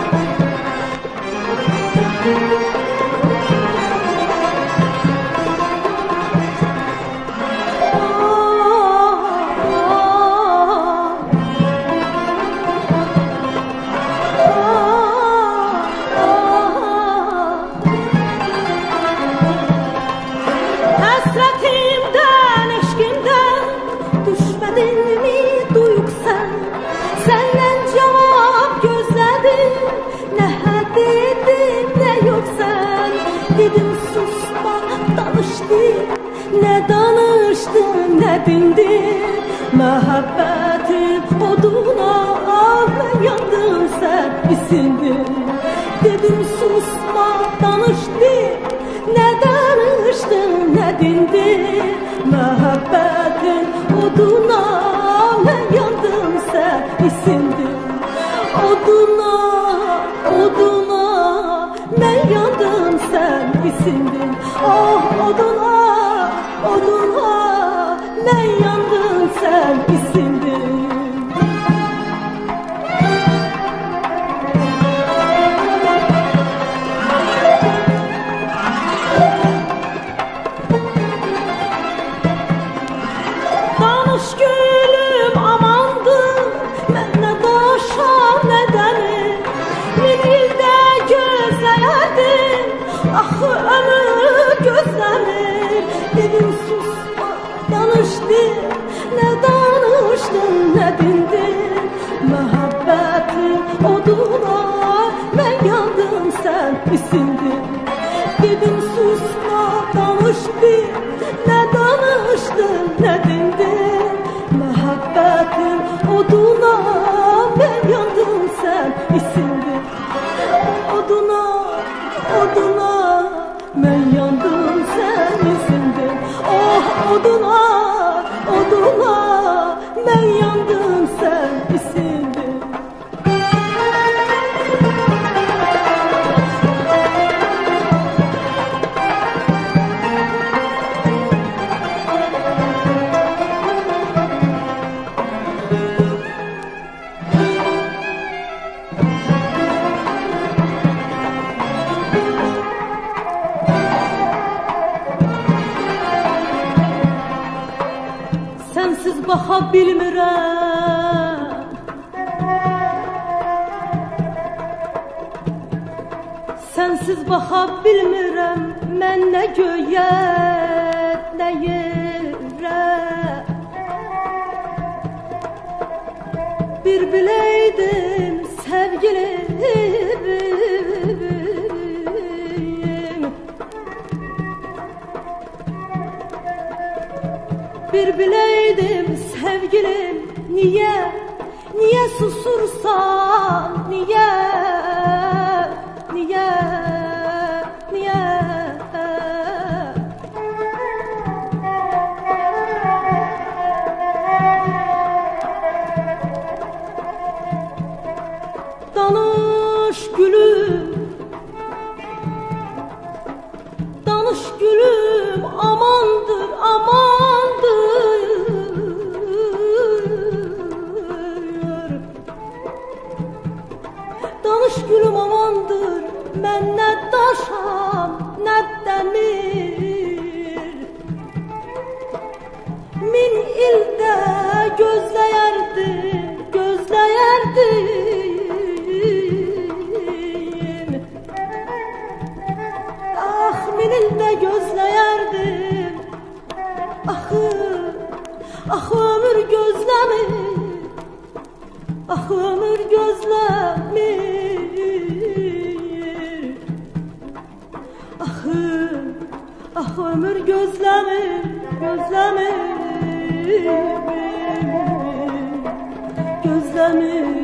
Dedim susma, danıştın, ne danıştın, ne dindin. Muhabbetin oduna ben yandım, sen isindin. Dedim susma, danıştın, ne danıştın, ne dindin. Muhabbetin oduna ben yandım, sen isindin. Oduna, oduna ben yandım, sen isindin. Ah oduna, oduna ben yandım, sen isindin. Danış gülüm amandır, ben ne daşam ne demir. Min ilde gözleyerdim, ah ömür gözlemir. Dedim susma, danıştın, ne danıştın, ne dindin. Muhabbetin oduna ben yandım, sen isindin. Dedim susma, danıştın, ne danıştın, ne dindin. Muhabbetin oduna ben yandım, sen isindin. Oduna, oduna ben yandım, sen isindin. Oh oduna, oduna ben yandım, sen isindin. Sensiz baxa bilmirəm, sensiz baxa bilmirəm. Mən nə göyə, nə yerə. Bir biləydim sevgilim, bir biləydim sevgilim. Niyə, niyə susursan, niyə, niyə, niyə. Danış gülüm, danış gülüm, amandır, amandır. Danış gülüm, amandır, mən nə daşam, nə dəmir. Min ildə gözləyərdim, gözləyərdim. Ah min ildə gözləyərdim. Axı, axı ömür gözləmir, axı ömür gözləmir. Axı, axı ömür gözləmir, gözləmir, gözləmir.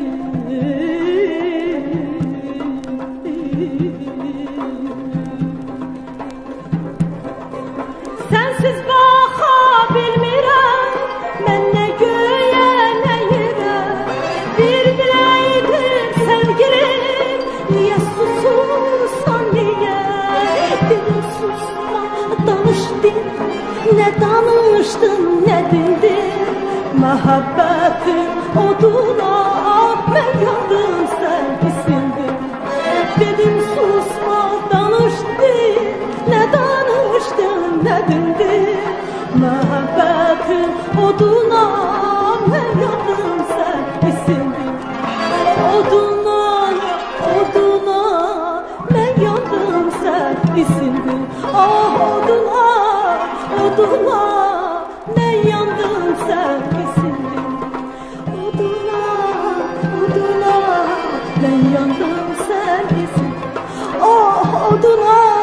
Sensiz baxa bilmirəm, mən nə göyə, nə yerə. Bir biləydim sevgilim, niyə susursan, niyə. Dedim susma, danışdın, nə danışdın, nə dindin. Muhabbetin oduna mən yandım, sen isindin. Dedim susma danış değil, ne danıştın ne dindin. Muhabbetin oduna ben yandım sen isindin. Oduna, oduna ben yandım sen isindin. Ah oduna, oduna ben yandım sen isindin. Oduna, oduna ben yandım sen isindin. Ah oduna.